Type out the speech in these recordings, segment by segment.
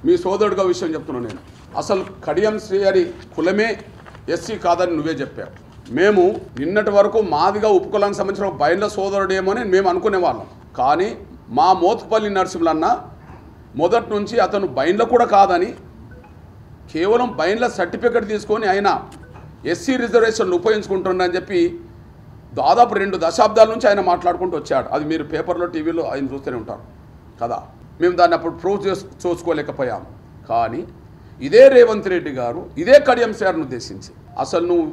మీ సోదరుడిగా విషయం చెప్తున్నాను నేను. అసలు కడియం శ్రీహరి కులమే ఎస్సీ కాదని నువ్వే చెప్పావు. మేము నిన్నటి వరకు మాదిగా ఉపకులానికి సంబంధించిన బైండ్ల సోదరుడేమో అని మేము అనుకునేవాళ్ళం. కానీ మా మోత్పల్లి నరసింహులన్న మొదటి నుంచి అతను బైండ్ల కూడా కాదని కేవలం బైండ్ల సర్టిఫికెట్ తీసుకొని ఆయన ఎస్సీ రిజర్వేషన్లు ఉపయోగించుకుంటున్నారని చెప్పి దాదాపు 2 దశాబ్దాల నుంచి ఆయన మాట్లాడుకుంటూ వచ్చాడు. అది మీరు పేపర్లో టీవీలో ఆయన చూస్తూనే ఉంటారు కదా. మేము దాన్ని అప్పుడు ప్రూవ్ చూసుకోలేకపోయాము. కానీ ఇదే రేవంత్ రెడ్డి గారు ఇదే కడియం శ్రీహరిని ఉద్దేశించి అసలు నువ్వు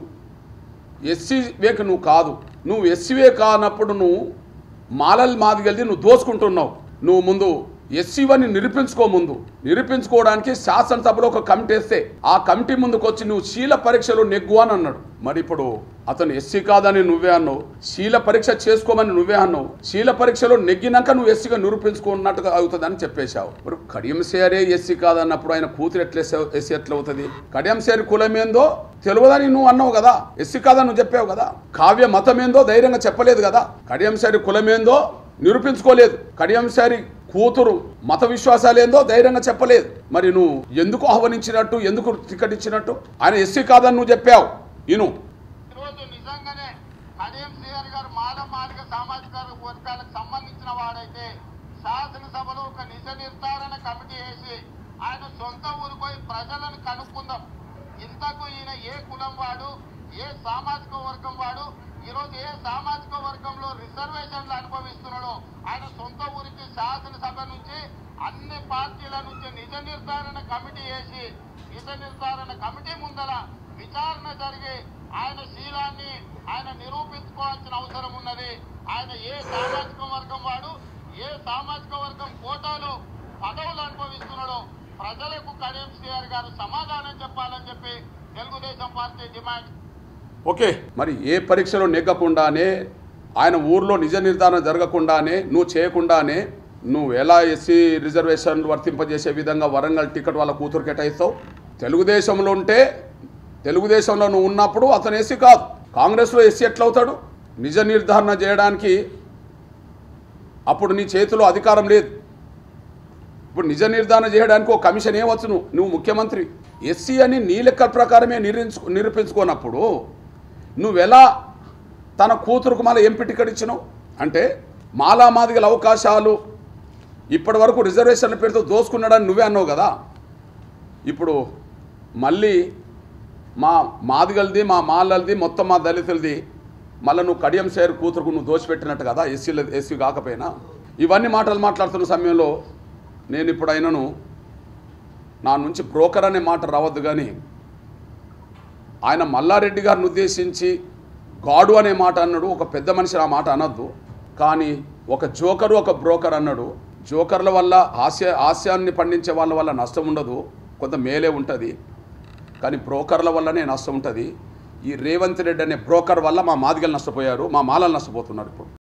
ఎస్సీవేకి నువ్వు కాదు, నువ్వు ఎస్సీవే కానప్పుడు నువ్వు మాలల్ మాదిగలిది నువ్వు దోచుకుంటున్నావు. నువ్వు ముందు ఎస్సీవని నిరూపించుకోవడానికి శాసనసభలో ఒక కమిటీ వేస్తే ఆ కమిటీ ముందుకు వచ్చి నువ్వు శీల పరీక్షలో నెగ్గు అని అన్నాడు. మరి ఇప్పుడు అతను ఎస్సీ కాదని నువ్వే అన్నావు, శీల పరీక్ష చేసుకోమని నువ్వే అన్నావు, శీల పరీక్షలో నెగ్గినాక నువ్వు ఎస్సీగా నిరూపించుకున్నట్టుగా అవుతుందని చెప్పేశావు. మరి కడియం శ్రీహరి ఎస్సీ కాదన్నప్పుడు ఆయన కూతురు ఎస్సీ ఎట్లా అవుతుంది? కడియం శ్రీహరి కులం ఏందో తెలియదని నువ్వు అన్నావు కదా, ఎస్సీ కాదని నువ్వు చెప్పావు కదా. కావ్య మతం ఏందో ధైర్యంగా చెప్పలేదు కదా. కడియం శ్రీహరి కులం ఏందో నిరూపించుకోలేదు. కడియం శ్రీహరి కూతురు మత విశ్వాసాలు ఏందో ధైర్యంగా చెప్పలేదు. మరి నువ్వు ఎందుకు ఆహ్వానించినట్టు, ఎందుకు టికెట్ ఇచ్చినట్టు? ఆయన ఎస్సీ కాదని నువ్వు చెప్పావు. ఈరోజు నిజంగానే కడియం శ్రీహరి గారు మాదిగ సామాజిక వర్గాలకు సంబంధించిన వాడైతే శాసనసభలో ఒక నిజ నిర్ధారణ కమిటీ వేసి ఆయన సొంత ఊరు పోయి ప్రజలను కనుక్కుందాం, ఇంతకు ఈయన ఏ కులం వాడు, ఏ సామాజిక వర్గం వాడు, ఈరోజు ఏ సామాజిక వర్గంలో రిజర్వేషన్లు అనుభవిస్తున్నాడో ఆయన సొంత ఊరికి శాసనసభ నుంచి అన్ని పార్టీల నుంచి నిజ నిర్ధారణ కమిటీ వేసి నిజ నిర్ధారణ కమిటీ ముందర విచారణ జరిగి ఆయన శీలాన్ని ఆయన నిరూపించుకోవాల్సిన అవసరం ఉన్నది. ఆయన ఏ సామాజిక వర్గం వాడు, ఏ సామాజిక వర్గం కోటాలో పదవులు అనుభవిస్తున్నాడో ప్రజలకు కడియం శ్రీహరి గారు సమాధానం చెప్పాలని చెప్పి తెలుగుదేశం పార్టీ డిమాండ్. ఓకే, మరి ఏ పరీక్షలో నెగ్గకుండానే ఆయన ఊర్లో నిజ నిర్ధారణ జరగకుండానే నువ్వు చేయకుండానే నువ్వు ఎలా ఎస్సీ రిజర్వేషన్లు వర్తింపజేసే విధంగా వరంగల్ టికెట్ వాళ్ళ కూతురు కేటాయిస్తావు? తెలుగుదేశంలో ఉంటే తెలుగుదేశంలో నువ్వు ఉన్నప్పుడు అతను ఎస్సీ కాదు, కాంగ్రెస్లో ఎస్సీ ఎట్లవుతాడు? నిజ నిర్ధారణ చేయడానికి అప్పుడు నీ చేతిలో అధికారం లేదు. ఇప్పుడు నిజ నిర్ధారణ చేయడానికి ఒక కమిషన్ ఏవచ్చు, నువ్వు ముఖ్యమంత్రి. ఎస్సీ అని నీ లెక్కల ప్రకారమే నిరూపించుకోనప్పుడు నువ్వెలా తన కూతురుకు మళ్ళీ ఎంపీ టికెట్ ఇచ్చినావు? అంటే మాదిగల అవకాశాలు ఇప్పటి వరకు రిజర్వేషన్ల పేరుతో దోసుకున్నాడని నువ్వే అన్నావు కదా. ఇప్పుడు మళ్ళీ మా మాదిగలది, మా మాలలది, మొత్తం మా దళితులది మళ్ళీ నువ్వు కడియం శ్రీహరి కూతురుకు నువ్వు దోచిపెట్టినట్టు కదా, ఎస్సీ కాకపోయినా. ఇవన్నీ మాటలు మాట్లాడుతున్న సమయంలో నేను ఇప్పుడు అయినను నా నుంచి బ్రోకర్ అనే మాట రావద్దు, కానీ ఆయన మల్లారెడ్డి గారిని ఉద్దేశించి గాడు అనే మాట అన్నాడు. ఒక పెద్ద మనిషి ఆ మాట అనొద్దు, కానీ ఒక జోకరు ఒక బ్రోకర్ అన్నాడు. జోకర్ల వల్ల హాస్యాన్ని పండించే వాళ్ళ వల్ల నష్టం ఉండదు, కొంత మేలే ఉంటుంది. కానీ బ్రోకర్ల వల్లనే నష్టం ఉంటుంది. ఈ రేవంత్ రెడ్డి అనే బ్రోకర్ వల్ల మా మాదిగలు నష్టపోయారు, మా మాలలు నష్టపోతున్నారు ఇప్పుడు.